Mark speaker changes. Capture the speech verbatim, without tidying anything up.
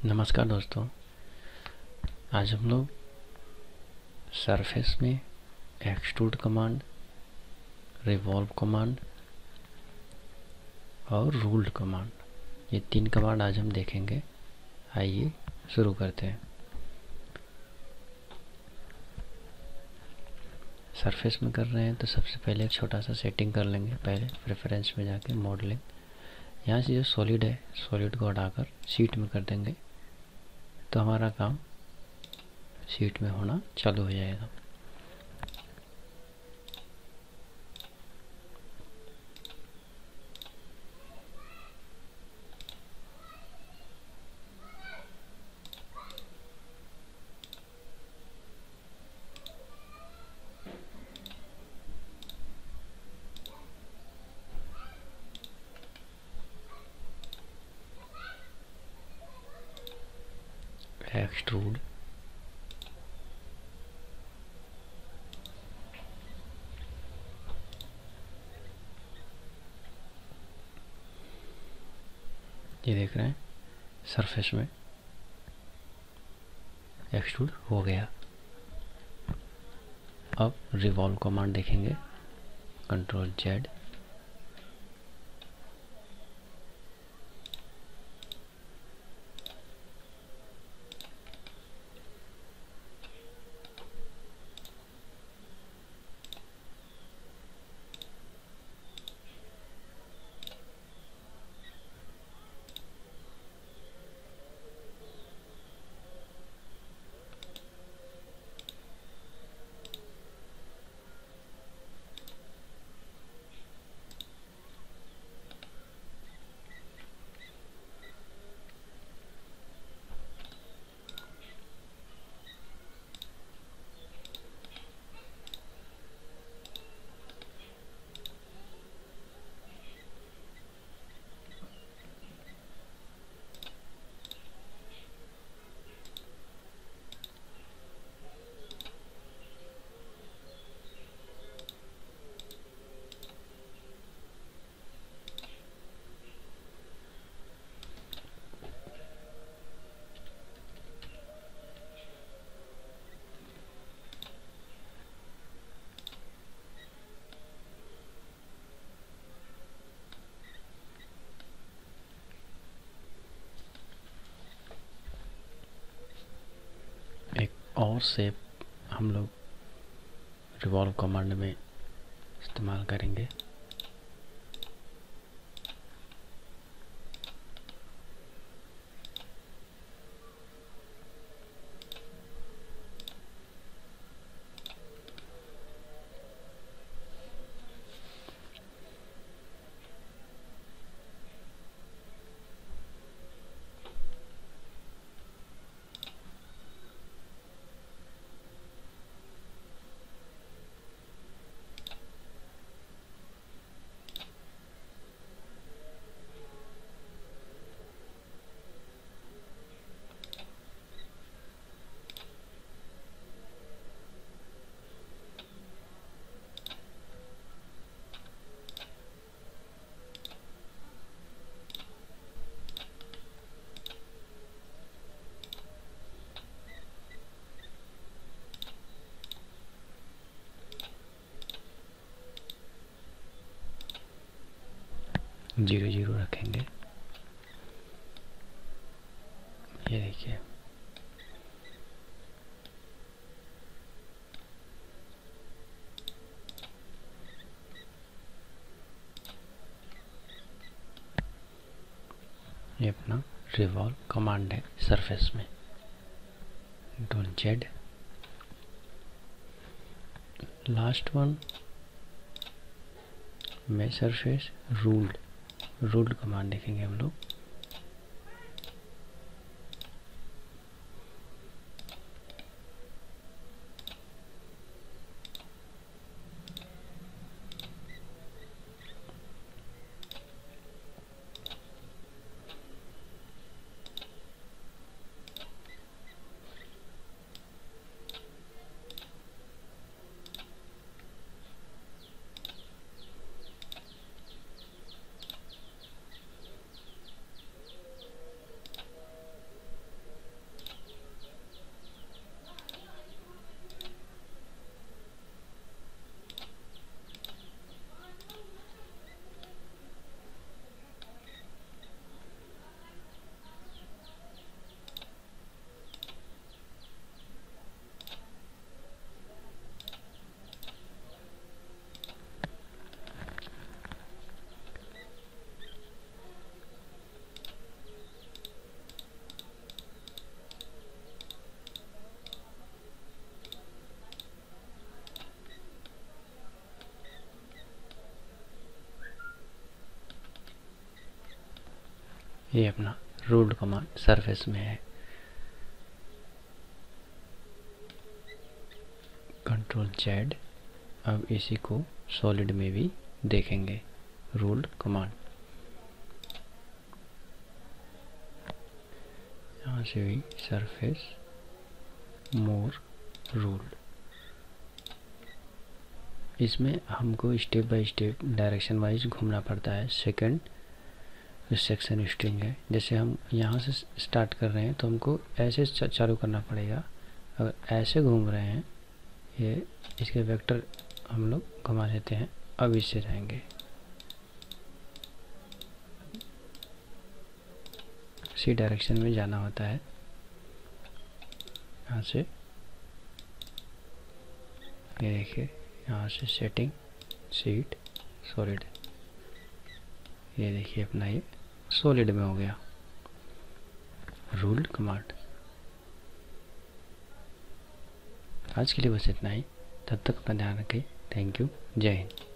Speaker 1: नमस्कार दोस्तों, आज हम लोग सरफेस में एक्सट्रूड कमांड, रिवॉल्व कमांड और रूल्ड कमांड, ये तीन कमांड आज हम देखेंगे। आइए शुरू करते हैं। सरफेस में कर रहे हैं तो सबसे पहले एक छोटा सा सेटिंग कर लेंगे। पहले प्रेफरेंस में जाके मॉडलिंग, यहाँ से जो सॉलिड है सॉलिड को हटाकर शीट में कर देंगे तो हमारा काम शीट में होना चालू हो जाएगा। एक्सट्रूड, ये देख रहे हैं सरफेस में एक्सट्रूड हो गया। अब रिवॉल्व कमांड देखेंगे, कंट्रोल जेड, और शेप हम लोग रिवॉल्व कमांड में इस्तेमाल करेंगे। जीरो जीरो रखेंगे। ये देखिए, ये अपना रिवॉल्व कमांड है सरफेस में। कंट्रोल जेड, लास्ट वन में सरफेस रूल्ड, रूल्ड कमांड देखेंगे हम लोग। ये अपना रूल्ड कमांड सरफेस में है। Control Z. अब इसी को सॉलिड में भी देखेंगे, रूल्ड कमांड। यहाँ से भी सरफेस मोर रूल्ड। इसमें हमको step by step direction wise घूमना पड़ता है। सेकंड जो सेक्शन स्ट्रिंग है, जैसे हम यहाँ से स्टार्ट कर रहे हैं तो हमको ऐसे चालू करना पड़ेगा। अगर ऐसे घूम रहे हैं, ये इसके वेक्टर हम लोग घुमा देते हैं। अब इससे जाएंगे, इसी डायरेक्शन में जाना होता है। यहाँ से ये देखिए, यहाँ से सेटिंग, सीट, सॉलिड। ये देखिए अपना ये सॉलिड में हो गया रूल्ड कमांड। आज के लिए बस इतना ही। तब तक अपना ध्यान रखें। Thank you. जय हिंद।